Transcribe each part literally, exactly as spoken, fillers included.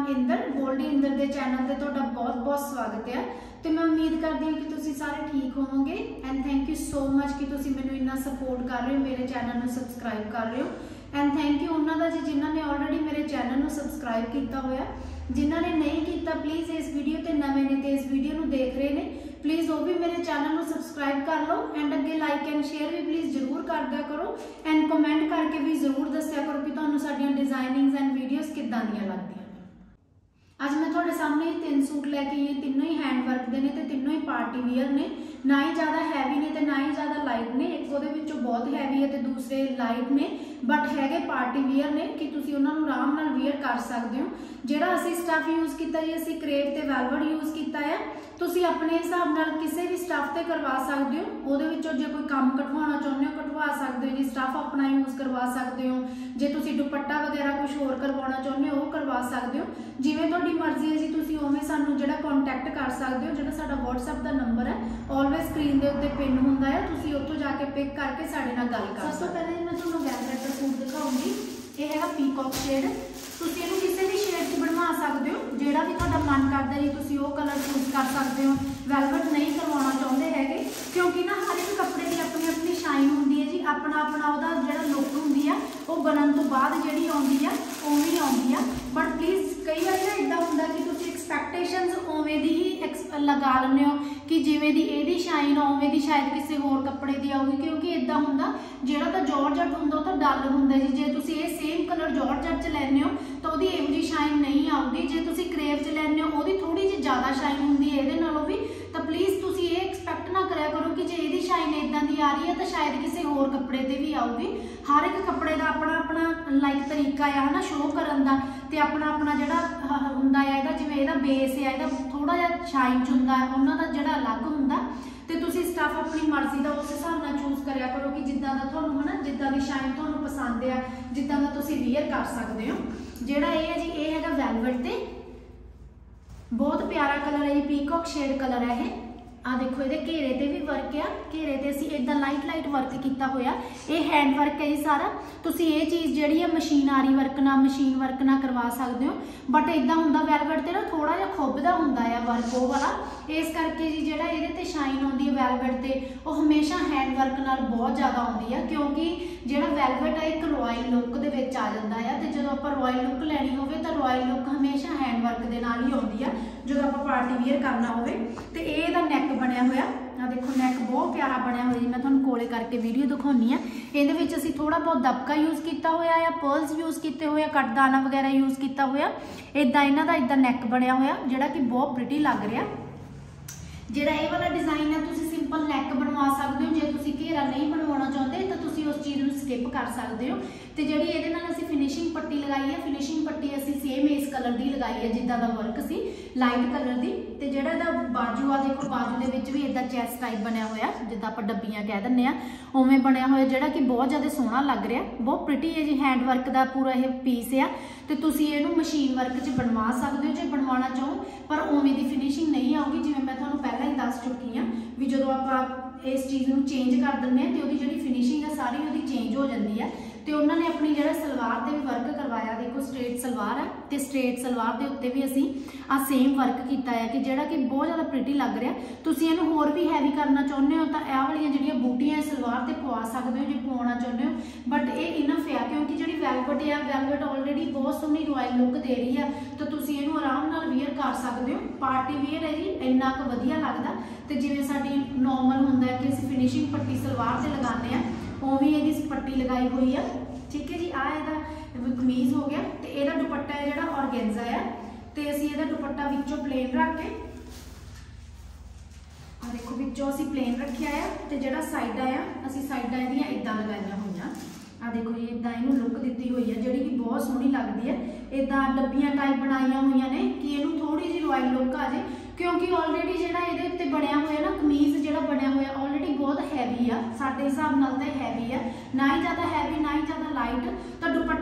इंदर गोल्डी इंदर के चैनल से तुहाडा बहुत बहुत स्वागत है। तो मैं उम्मीद करती हूँ कि तुसीं सारे ठीक होवोगे and thank you so much कि तुसीं मैनूं इन्ना सपोर्ट कर रहे हो, मेरे चैनल में सबसक्राइब कर रहे हो एंड थैंक यू उन्होंने जी जिन्होंने ऑलरेडी मेरे चैनल में सबसक्राइब किया होया। जिन्होंने नहीं किया प्लीज़ इस वीडियो ते नवे ने ते इस वीडियो में देख रहे हैं प्लीज़ वो भी मेरे चैनल में सबसक्राइब कर लो एंड अगे लाइक एंड शेयर भी प्लीज़ जरूर कर दिया करो एंड कमेंट करके भी जरूर दस्या करो कि तुहानूं साडीआं डिजाइनिंग्स एंड वीडियोज़ किद्दां दीआं लगदियां। अज मैं थोड़े सामने ही तीन सूट लैके आई, तीनों ही हैंड वर्क के ने ते तीनों ही पार्टी वियर ने, ना ही ज़्यादा हैवी ने ते ना ही ज़्यादा लाइट ने। एक वो बहुत हैवी है तो दूसरे लाइट ने बट है पार्टी वियर ने कि तुसीं उन्हां नूं आराम नाल वियर कर सकते हो। जिहड़ा असीं स्टफ यूज़ किया जी असीं क्रेप ते वेलवेट यूज़ किया है, तुसीं अपने हिसाब नाल किसी भी स्टफ ते करवा सकते हो। उहदे विचों जे कोई काम कटवाउणा चाहुंदे हो कटवा सकते हो जी, स्टफ अपना यूज़ करवा सकते हो। जे तुसीं दुपट्टा वगैरह कुछ होर करवाउणा चाहुंदे हो वो करवा सकते हो, जिवें तुहाडी मर्जी है जी। तुसीं उवें सानूं जिहड़ा कॉन्टैक्ट कर सकते हो। जिहड़ा साडा WhatsApp का नंबर है ऑलवेज स्क्रीन के उत्ते पिन हुंदा है, तुसीं उत्थों जाके पिक करके साडे नाल गल कर। सब तो पहले मैं तुहानूं वेलवेट दा सूट दिखाऊंगी। ये है पीकॉक शेड, तुसीं इहनूं किसी भी शेड च बनवा सकते हो, जिहड़ा भी तुहाडा मन करदा जी तुसीं वो कलर चूज कर सकते हो। वेलवेट नहीं करवाउणा चाहुंदे हैगे क्योंकि ना हर एक कपड़े की अपनी अपनी शाइन हुंदी है जी, अपना अपना उहदा जिहड़ा लुक हुंदी है वो बनन तो बाद जिहड़ी आउंदी है उवें ही आउंदी है। बट प्लीज़ कई बार ना इदां हुंदा कि तुसीं एक्सपैक्टेशनस उवें दी ही लगा लैंदे हो कि जिवें दी इहदी शाइन उवें दी शायद किसी होर कपड़े दी आऊगी, क्योंकि इदां हुंदा जिहड़ा तां जॉर्जट हुंदा वो तां डल हुंदा जी। जे तुसीं ये सेम कलर जॉर्जट च लैंदे हो तो उहदी इहो जी शाइन नहीं आऊगी। जे तुसीं क्रेप च लैंदे हो उहदी थोड़ी जी ज़्यादा शाइन हुंदी है इहदे नालों भी। तो प्लीज़ तुसीं ये एक्सपैक्ट ना करिया करो कि जे इहदी शाइन इदां दी आ रही है तो शायद किसी होर कपड़े ते भी आऊगी। हर एक कपड़े का अपना अपना लाइक तरीका है है ना शो करन दा, ते अपना अपना जिहड़ा हुंदा है इहदा, जिवें इहदा बेस है इहदा थोड़ा जिहा शाइन च हुंदा है, उन्हां दा जिहड़ा अलग हुंदा। ते तुसीं स्टफ अपनी मर्जी का उस हिसाब नाल चूज करिया करो कि जिद्दां दा तुहानूं है ना जिद्दां दी शाइन तुहानूं पसंद है जिद्दां दा तुसीं वियर कर सकते हो। जिहड़ा ये है जी ये हैगा वेलवेट ते बहुत प्यारा कलर है जी, पीकॉक शेड कलर है ये। आ देखो ये घेरे ते भी वर्क है, घेरे ते असीं इदां लाइट लाइट वर्क किया होया। ये हैंड वर्क है जी सारा। तुसीं ये चीज़ जिहड़ी है मशीनारी वर्क ना मशीन वर्क ना करवा सकते हो, बट इदां हुंदा वेलवेट ते ना थोड़ा जिहा खुबदा हुंदा है वर्क वो वाला, इस करके जी जिहड़ा इहदे ते शाइन आउंदी है वेलवेट ते वो हमेशा हैंड वर्क नाल बहुत ज़्यादा आउंदी है, क्योंकि जिहड़ा वेलवेट है एक रॉयल लुक दे विच आ जांदा है। ते जदों आपां रॉयल लुक लैनी होवे तां रॉयल लुक हमेशा हैंड वर्क दे नाल ही आउंदी है जदों आपां पार्टी वियर करना होवे। ते इहदा नैक बनया होया आ देखो, नैक बहुत प्यारा बनया होया जी। मैं तुहानूं कोले करके वीडियो दिखाउणी आ। इहदे विच असीं थोड़ा बहुत दबका यूज़ किया होया या पर्ल्स यूज़ किए होए, कटदाना वगैरह यूज़ किया होया। इदां इन्हां दा इदां नैक बनया होया जिहड़ा कि बहुत प्रिटी लग रहा। जिहड़ा ये वाला डिज़ाइन है तुसीं सिंपल नैक बनवा सकते हो। जे तुसीं घेरा नहीं बनवाउणा चाहुंदे तो तुसीं उस चीज़ नूं स्किप कर सकते हो। तो जिहड़ी इहदे नाल असीं फिनिशिंग पट्टी लगाई है, फिनिशिंग पट्टी असीं सेम इस कलर की लगाई है जिद्दां दा वर्क सी लाइट कलर की। तो जिहड़ा इहदा बाजू आ देखो, बाजू दे विच भी इदां चैस्ट टाइप बनया होया जिद्दां आपां डब्बियां कह दिंदे आ उवें बनया होया, जिहड़ा कि बहुत ज़्यादा सोहना लग रहा, बहुत प्रिटी है जी। हैंड वर्क का पूरा यह पीस है। तो तुसीं इहनूं मशीन वर्क च बनवा सकते हो जे बनवाना चाहो, पर उवें दी फिनिशिंग नहीं आऊगी जिवें मैं तुहानूं पहलां ही दस चुकी हाँ भी जदों आपां इस चीज़ नूं चेंज कर दिंदे हां ते उहदी जिहड़ी फिनिशिंग है सारी उहदी चेंज हो जाती है। तो उन्होंने अपनी जिहड़ा सलवार ते भी वर्क करवाया, देखो स्ट्रेट सलवार है तो स्ट्रेट सलवार के उत्ते भी असीं आ सेम वर्क किया है कि जिहड़ा कि बहुत ज़्यादा प्रिटी लग रहा। तुसीं इहनूं होर भी हैवी करना चाहुंदे हो तो इह वालियां जिहड़ियां बूटियां सलवार ते पवा सकते हो जे पवाउणा चाहुंदे हो, बट ये इनफ है क्योंकि जिहड़ी वेलवेट है वेलवेट ऑलरेडी बहुत सोहनी रॉयल लुक दे रही है। तो तुसीं इहनूं आराम नाल वियर कर सकते हो। पार्टी वियर है जी, इन्ना क वधिया लगदा। तो जिवें साडी नॉर्मल हुंदा है कि असीं फिनिशिंग पट्टी सलवार ते लगाने आ उवें इहदी पट्टी लगाई हुई है। ठीक है जी, आ इहदा कमीज हो गया। तो इहदा दुपट्टा है जिहड़ा ऑर्गेन्जा है, तो असीं इहदा दुपट्टा विचों प्लेन रख के आ देखो विचों असीं प्लेन रखिया है, तो जिहड़ा साइडां आ असीं साइडां इहदियां इदां लगाईआं होईआं। आ देखो ये इदां इहनूं लुक दित्ती हुई है जिहड़ी कि बहुत सोहनी लगदी है। इदां डब्बियां टाइप बनाईआं होईआं ने कि इहनूं थोड़ी जी रॉयल लुक आ जाए, क्योंकि ऑलरेडी जिहड़ा इहदे उत्ते बनया होया ना कमीज जिहड़ा बनया होया ऑलरेडी बहुत हैवी आ, साडे हिसाब नाल तां हैवी है, ना ही ज़्यादा हैवी ना ही ज़्यादा लाइट। तो दुपट्टे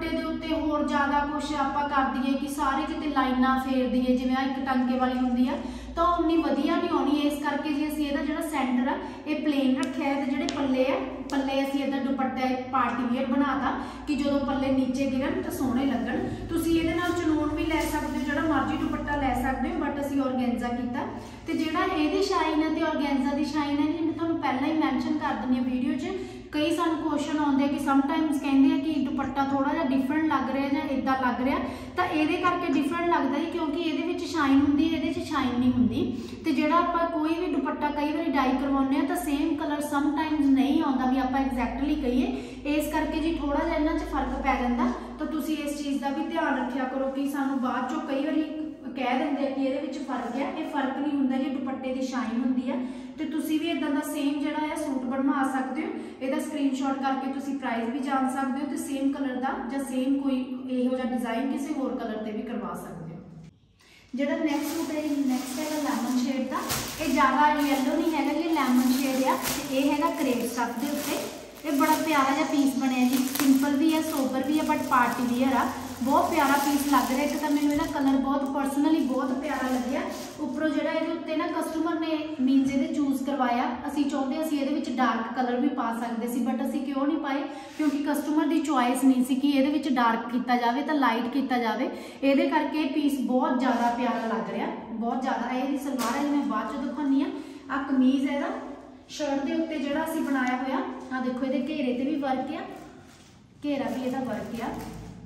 दुपट्टे दे उत्ते होर ज़्यादा कुछ आपां कर दईए कि सारे किते लाइनां फेर दईए जिवें एक टांके वाली हुंदी है तो उन्नी वधिया नहीं आउणी। इस करके जी असीं इहदा जिहड़ा सेंटर आ ये प्लेन रखिआ है ते जिहड़े पल्ले आ पल्ले असीं इहदा दुपट्टा पार्टी वेयर बनाता कि जदों पल्ले नीचे गिरन तो सोहणे लगण। तुसीं इहदे नाल चनून भी लै सकदे हो, जिहड़ा मर्जी दुपट्टा लै सकदे हो, बट असीं ऑर्गेन्जा कीता ते जिहड़ा इहदी शाइन है ते ऑर्गेन्जा दी शाइन है जी मैं तुहानूं पहलां ही मैंशन कर दिंदी हां वीडियो च। कई सानूं क्वेश्चन आउंदे कि समटाइम्स कहंदे आ कि दुपट्टा थोड़ा जिहा डिफरेंट लग रहा जां इदां लग रहा, तो इहदे करके डिफरेंट लगदा जी क्योंकि इहदे विच शाइन हुंदी इहदे च शाइन नहीं हुंदी। ते जिहड़ा आपां कोई भी दुपट्टा कई बारी डाई करवाउने आ तो सेम कलर समटाइम्स नहीं आउंदा भी आपां एग्जैक्टली कहिए, इस करके जी थोड़ा जिहा इन्हां च फर्क पै जांदा। तो तुसीं इस चीज़ का भी ध्यान रखिया करो कि सानूं बाद चों कई बारी कह देंगे कि ये फर्क है, ये फर्क नहीं होंगे जी दुपट्टे की शाइन होंगी है। तो तुसी भी इदां दा सेम जिहड़ा है सूट बनवा सकते हो, इसका स्क्रीनशॉट करके तुसी प्राइस भी जान सकते हो, तो सेम कलर का या सेम कोई इहो जिहा डिजाइन किसी होर कलर से भी करवा सकते हो। जिहड़ा नैक्सट सूट है नैक्सट है लैमन शेड का, ये ज़्यादा येलो नहीं है जी लैमन शेड आ, ये है क्रेप स्टफ के उत्ते। ये बड़ा प्यारा जिहा पीस बनया जी, सिंपल भी है सोबर भी है बट पार्टी वियर आ, बहुत प्यारा पीस लग रहा है। एक तो मैंने इसका कलर बहुत पर्सनली बहुत प्यारा लग्या, उपरों जो ये ना कस्टमर ने मीनस ये चूज करवाया, असी चाहते असी ये डार्क कलर भी पा सकते सी बट असी क्यों नहीं पाए क्योंकि कस्टमर की चॉइस नहीं सी कि ये डार्क किया जाए तो लाइट किया जाए, ये करके पीस बहुत ज़्यादा प्यारा लग रहा बहुत ज़्यादा। ये सलवार है मैं बाद चो दिखानी हाँ, आ कमीज है शर्ट के उत्ते जो असी बनाया हुआ आ देखो ये घेरे से भी वर्क आ, घेरा भी यदा वर्क आ,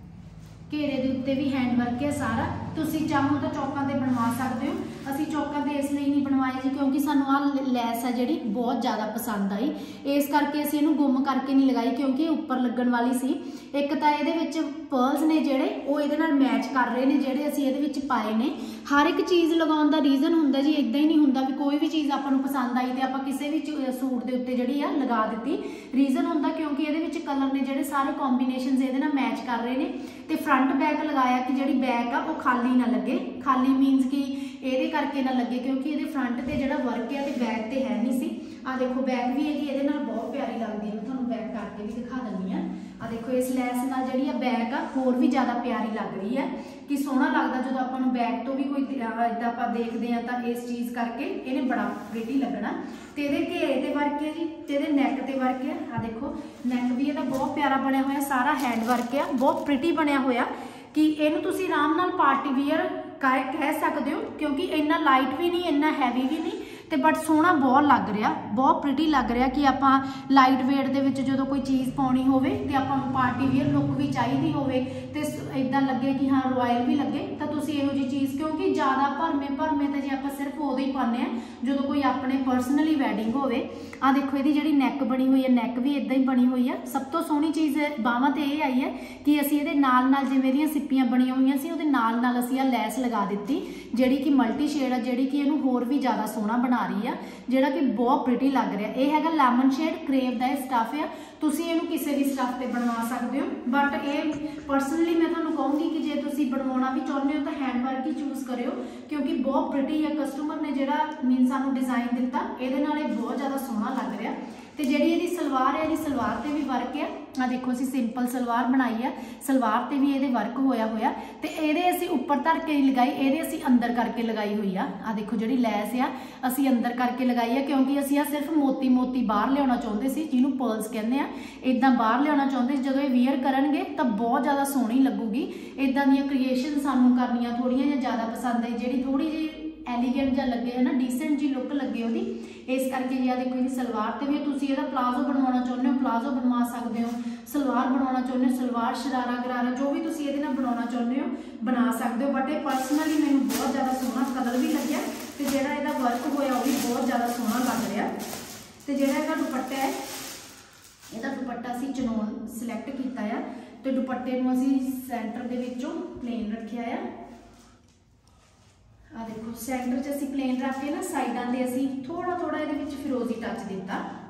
घेरे के उत्ते भी हैंड वर्क है सारा। तुसी चाहो तो चौकों से बनवा सकते हो, असी चौकों से इसलिए नहीं बनवाए जी क्योंकि सानू आ लैस है जी बहुत ज़्यादा पसंद आई, इस करके असी इहनूं गुम करके नहीं लगाई क्योंकि उपर लगन वाली सी। एक तो ये पर्ल्स ने जोड़े वो ये मैच कर रहे हैं जोड़े असी ये पाए ने। हर एक चीज़ लगाने का रीजन होंगे जी, इदा ही नहीं होंगे भी कोई भी चीज़ आपको पसंद आई तो आप किसी भी सूट के उत्ते जी लगा दी। रीजन होंगे क्योंकि ये कलर ने जोड़े सारे कॉम्बीनेशन ये मैच कर रहे हैं। तो फ्रंट बैक लगाया कि जी बैक आ वो खाली ना लगे, खाली मीनस कि ये करके ना लगे क्योंकि ये फ्रंट से जो वर्क है तो बैक तो है नहीं सी। आ देखो बैक भी है जी ये बहुत प्यारी लगती है, मैं तुहानूं बैक करके भी दिखा दिंदी हाँ। आ देखो इस लैस नाल जिहड़ी आ बैक आ होर भी ज़्यादा प्यारी लग रही है कि सोहना लगता जो आपां नूं बैक तो भी कोई इदां आपां देखते हैं तो इस चीज़ करके इन्हें बड़ा प्रिटी लगना। तो ये घेरे ते वर्क है जी, तो ये नैक ते वर्क है। आ देखो नैक भी इहदा बहुत प्यारा बनया होया, सारा हैंड वर्क है, बहुत प्रिटी बनया होया कि इहनूं तुसीं आराम नाल पार्टी वियर कह सकते हो क्योंकि इन्ना लाइट भी नहीं इन्ना हैवी भी नहीं, तो बट सोहना बहुत लग रहा बहुत प्रिटी लग रहा कि आप लाइट वेट के जो कोई चीज़ पानी हो तो आप पार्टी वियर लुक भी चाहिए हो इदा लगे कि हाँ रॉयल भी लगे तो तुसी इहो जी चीज़ क्योंकि ज़्यादा भरमे भरमे तो जी आप सिर्फ उदों ही पाने जो कोई अपने परसनली वैडिंग हो। आ देखो ये जी नैक बनी हुई है, नैक भी इदा ही बनी हुई है। सब तो सोहनी चीज़ बावां ते ये आई है कि असी ये नाल नाल जिवें दियां सिप्पियां बनिया हुई सी उहदे नाल नाल असी आ लैस लगा दी जिहड़ी कि मल्टी शेड है, जिहड़ी कि इहनूं होर भी ज़्यादा सोहना बना रही है, जिहड़ा कि बहुत प्रिटी लग रहा है। यह है लैमन शेड क्रेप का स्टफ है, तुसी इहनूं किसी भी स्टफ पे बनवा सकते हो बट ये पर्सनली मैं तुहानूं कहूँगी कि जे तुसी बनवाना भी चाहुंदे हो तो हैंड वर्क ही चूज करियो क्योंकि बहुत प्रिटी है। कस्टमर ने जिहड़ा मीन सानूं डिजाइन दिता इहदे नाल बहुत ज़्यादा सोहना लग रहा। तो जी ये सलवार है, सलवार से भी वर्क है। आ देखो असी सिंपल सलवार बनाई है, सलवार से भी ये वर्क होया होया तो ये असी उपर धर के लगाई, ये असी अंदर करके लगाई हुई आ। आ देखो जी लैस आ असी अंदर करके लगाई है क्योंकि असी आ सिर्फ मोती मोती बाहर लिया चाहते सी जिन्होंने पर्ल्स कहते हैं, इदा बाहर लिया चाहते जो ये वीयर करेंगे तो बहुत ज़्यादा सोहनी लगूगी। इदा दी क्रिएशन सानू करनिया थोड़िया ज़्यादा पसंद आई जी थोड़ी जी एलीगेंट जा लगे है ना, डिसेंट जी लुक लगे वो इस करके जी देखो जी सलवार तो भी तुसी इहदा प्लाजो बनवाना चाहुंदे हो प्लाजो बनवा सकते हो, सलवार बनवाना चाहुंदे हो सलवार शरारा गरारा जो भी तुसी इहदे नाल बनवाना चाहुंदे हो बना सकते हो। बट ये पर्सनली मैनूं बहुत ज़्यादा सोहना कलर भी लग्या तो जिहड़ा इहदा वर्क होया वो भी बहुत ज़्यादा सोहना लग रहा। तो जिहड़ा इहदा दुपट्टा है इहदा दुपट्टा असीं चनोन सिलैक्ट कीता है, तो दुपट्टे नूं असीं सेंटर दे विचों प्लेन रखिया है। आ देखो सेंटर च असी प्लेन रख के ना साइडों से असी थोड़ा थोड़ा ये फिरोजी टच दिता।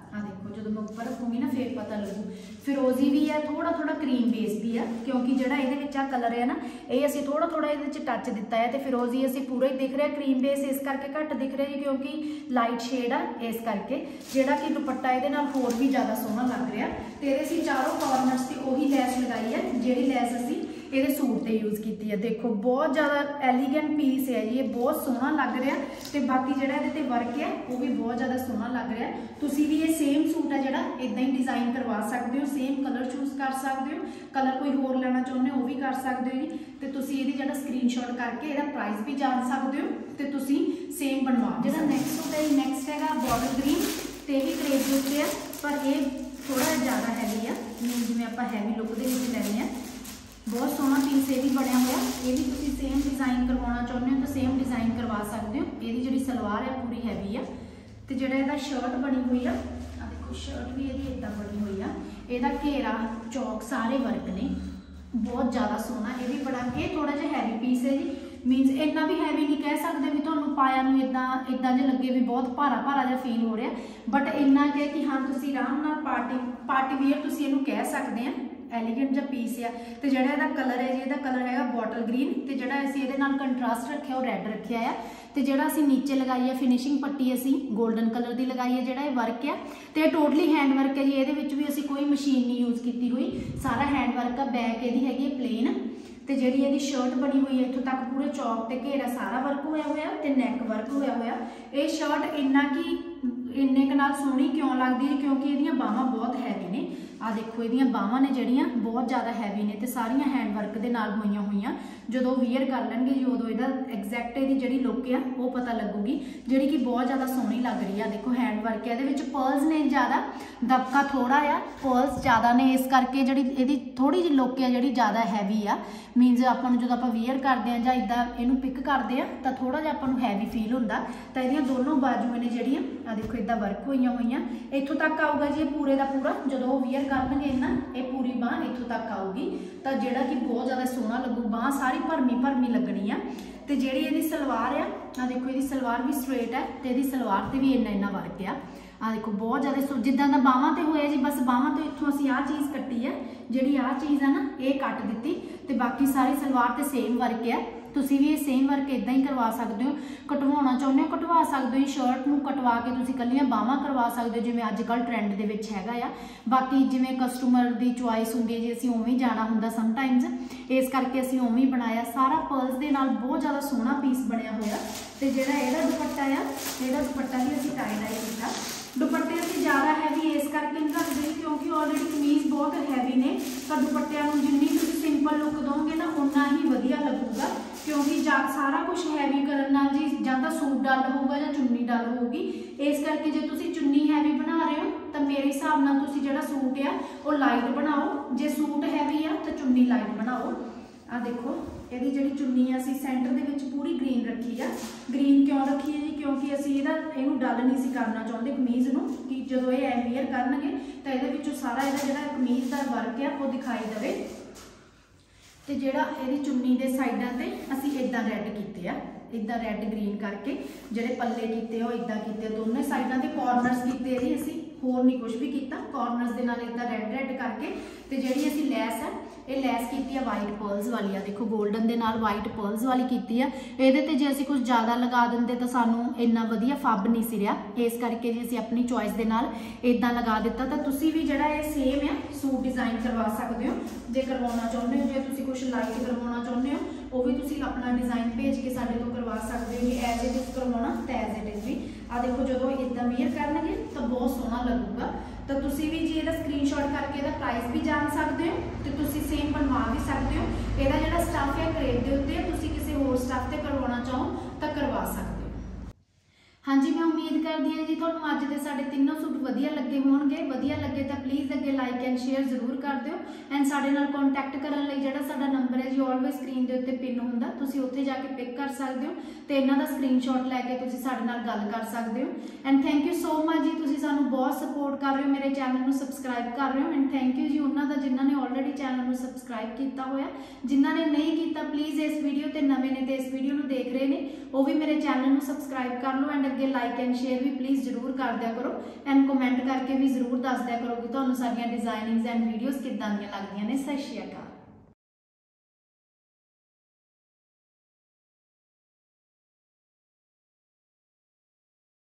आ देखो जो मैं उपर रखूँगी ना फिर पता लगू। फिरोजी भी है, थोड़ा थोड़ा क्रीम बेस भी है, क्योंकि जो ये कलर है ना ये असी थोड़ा थोड़ा ये टच दिता है। तो फिरोजी असी पूरा ही दिख रहा है, क्रीम बेस इस करके घट दिख रहा है क्योंकि लाइट शेड आ, इस करके जोड़ा कि दुपट्टा ये होर भी ज़्यादा सोहना लग रहा। तो असी चारों कॉर्नर्स से उही लैस लगाई है जी लैस असी ये सूट पर यूज़ की है। देखो बहुत ज़्यादा एलीगेंट पीस है जी, ये बहुत सोहना लग रहा। तो बाकी जो ये वर्क है वो भी बहुत ज़्यादा सोहना लग रहा है। तुसी भी ये सेम सूट है जोड़ा इदा ही डिज़ाइन करवा सकते हो, सेम कलर चूज कर सकते हो, कलर कोई होर लेना चाहते हो वो भी कर सकते हो जी। तो तुसी ये जो स्क्रीनशॉट करके ये प्राइस भी जान सकते हो, तो तुसी सेम बनवा। जो नैक्सट सूट है नैक्सट है बॉटल ग्रीन, तो ये भी क्रेज के उत्ते है पर ये थोड़ा ज़्यादा हैवी है, मीन जिवें आपां हैवी लुक दे विच लैणे हैं। बहुत सोहना पीस ये भी बनया हुआ, ये भी तुसी सेम डिज़ाइन करवाना चाहते हो तो सेम डिज़ाइन करवा सकते हो। ये जी सलवार है पूरी हैवी है, तो जो यदा शर्ट बनी हुई है देखो शर्ट भी ये इदा बनी हुई है, यदा घेरा चौक सारे वर्क ने बहुत ज़्यादा सोहना। ये भी बड़ा ये थोड़ा जिहा हैवी पीस है जी, मीनस इन्ना भी हैवी नहीं कह सकते भी तुहानूं पाया नूं इदा इदा जो लगे भी बहुत भारा भारा जिहा फील हो रहा, बट इन्ना कि कि हाँ तुसी आराम नाल पार्टी पार्टी वेयर तुसी इहनूं कह सकते हैं। एलीगेंट जहा पीस है, तो जोड़ा यदा कलर है जी यदा कलर है बॉटल ग्रीन, तो जोड़ा असीं इहदे नाल कंट्रास्ट रखा वो रैड रखा है। तो जोड़ा असीं नीचे लगाई है फिनिशिंग पट्टी असीं गोल्डन कलर की लगाई है, जोड़ा ये वर्क है तो यह टोटली हैंड वर्क है जी। ये भी असीं कोई मशीन नहीं यूज़ की हुई, सारा हैंड वर्क है। बैक यदी हैगी प्लेन, तो जी ये शर्ट बनी हुई है इतों तक पूरे चौक ते घेरा सारा वर्क होया हुआ ते नैक वर्क होया हुआ। ये शर्ट इन्ना कि इन्ने क नाल सोहनी क्यों लगती है क्योंकि ये बाहां बहुत हैवी ने। आ देखो ये बाहां ने जड़ियाँ बहुत ज़्यादा हैवी ने, तो सारिया हैंड वर्क के नाल होईयां होईयां। जो वियर कर लेंगे जी उदों इहदा एग्जैक्ट इहदी जिहड़ी लुक है वो पता लगूगी, जिहड़ी कि बहुत ज़्यादा सोहनी लग रही है। देखो हैंड वर्क है, इहदे विच पर्ल्स ने ज़्यादा, दबका थोड़ा आ, पर्ल्स ज़्यादा ने, इस करके जिहड़ी इहदी थोड़ी जी लुक है जिहड़ी ज़्यादा हैवी आ। मीनस आपां नूं जदों आपां वियर करते हैं जां इदां इहनूं पिक करते हैं तो थोड़ा जिहा आपां नूं हैवी फील हुंदा। तो इहदियां दोनों बाजुएं ने जिहड़ियां आ देखो इदां वर्क होईयां होईयां, इत्थों तक आऊगा जी पूरे का पूरा। जदों वियर करनगे ना ये पूरी बांह इत्थों तक आऊगी, तो जिहड़ा कि बहुत ज़्यादा सोहना लगू, बांह सारी भरमी भरमी लगनी है। तो जिहड़ी इहदी सलवार है आ देखो इहदी सलवार भी स्ट्रेट है, तो इहदी सलवार ते भी इन्ना इन्ना वर्क है। आ देखो बहुत ज़्यादा सो जिद्दां दा बाहां ते होया जी, बस बाहां तो इत्थों असीं आ चीज़ कट्टी है, जिहड़ी आ चीज़ है ना ये कट दित्ती, तो बाकी सारी सलवार ते सेम वर्क है। तुसी भी ये सेम वर्क इदां ही करवा सकते हो, कटवाउणा चाहुंदे हो कटवा सकते हो। शर्ट नूं कटवा के तुसी कल्लियां बाहां करवा सकते हो जिवें अजकल ट्रेंड दे विच हैगा आ। बाकी जिवें कस्टमर की चॉइस हुंदी है जी, असीं उवें जाना हुंदा समटाइम्स, इस करके असीं उवें बनाया। सारा पर्ल्स दे नाल बहुत ज़्यादा सोहना पीस बनया होया। तो जिहड़ा इहदा दुपट्टा आ इहदा दुपट्टा भी असीं टाई डाई कीता। दुपट्टे असीं ज़्यादा हैवी इस करके नहीं रखते क्योंकि ऑलरेडी कमीज़ बहुत हैवी ने, पर दुपट्टिਆਂ ਨੂੰ जिन्नी तुसीं सिंपल लुक दोगे ना उन्ना ही वधिया लगूगा, क्योंकि जा सारा कुछ हैवी करन नाल जी जां तां सूट डल होऊगा जां चुन्नी डल होगी। इस करके जे तुसीं चुन्नी हैवी बना रहे हो तो मेरे हिसाब नाल तुसीं जिहड़ा सूट आ वो लाइट बनाओ, जे सूट हैवी आ तो चुन्नी लाइट बनाओ। आ देखो यदि जी चुन्नी असी सेंटर के विच पूरी ग्रीन रखी है। ग्रीन क्यों रखी है जी क्योंकि असी इहदा इहनूं डल नहीं सी करना चाहते कमीज़ नूं कि जदों ये वियर करनगे तो इहदे विचों सारा इहदा जिहड़ा कमीज़ का वर्क है वो दिखाई देवे। तो जिहड़ा इहदी चुन्नी दे साइडां ते असी इदां रैड कीते आ, इदां रैड ग्रीन करके जिहड़े पल्ले कीते वो इदां कीते, दोनों साइडां ते कॉर्नर्स कीते जी असी, होर नहीं कुछ भी किया। कॉर्नर्स दे नाल इदां रैड रैड करके तो जिहड़ी असी लैस है ये लैस की है वाइट पर्ल्स वाली आ, देखो गोल्डन दे नाल वाइट पर्ल्स वाली की है। ये तो जे असी कुछ ज़्यादा लगा देंगे तो सानू इन्ना वधिया फब नहीं सी रहा, इस करके जी असी अपनी चॉइस के नाल इदां लगा दिता। तो तुसी भी जिहड़ा ये सेम है सूट डिज़ाइन करवा सकते हो जे करवाना चाहुंदे हो, जे तुसी कुछ लाइट करवाना चाहुंदे हो वो भी तुसी अपना डिज़ाइन भेज के साडे तो करवा सकते हो। एज इट इज़ करवाना तो एज इट इज़ भी आ देखो जो इदां वियर करनगे तो बहुत सोहना लगूगा। तो तुसी भी जी इहदा स्क्रीनशॉट करके इहदा प्राइस भी जान सकते हो, तो तुसी सेम बनवा भी सकते हो। इहदा जिहड़ा स्टफ है क्रेप दे उत्ते तुसी किसी होर स्टफ ते करवाना चाहो तो करवा सकते हो। हाँ जी, मैं उम्मीद करदी हां जी तुहानूं अज दे साडे तीनों सूट वधिया लगे होणगे। होणगे वधिया लगे तो प्लीज़ अगे लाइक एंड शेयर जरूर कर दिओ। एंड साडे नाल कॉन्टैक्ट करने लई जिहड़ा साडा नंबर है जी ऑलवेज स्क्रीन के उत्ते पिन हुंदा, तुसीं उत्थे जाके पिक कर सकते हो तो इन्हां दा स्क्रीनशॉट लैके तुसीं साडे नाल गल कर सकते हो। And thank you so much जी, तुसीं सानूं बहुत सपोर्ट कर रहे हो, मेरे चैनल नूं सबसक्राइब कर रहे हो। एंड थैंक यू जी उन्हां दा जिन्हां ने ऑलरेडी चैनल नूं सबसक्राइब किया होया, जिन्हां ने नहीं किया प्लीज़ इस वीडियो ते नवे ने ते इस वीडियो नूं देख रहे ने वो भी मेरे चैनल नूं सबसक्राइब कर लो। एंड अगे लाइक एंड शेयर भी प्लीज़ जरूर कर दिया करो एंड कमेंट करके भी जरूर दस दिया करो कि तुहानूं साडीआं डिजाइनिंग्स एंड वीडियोज़ किदां दीआं लगदियां ने। सत श्री अकाल।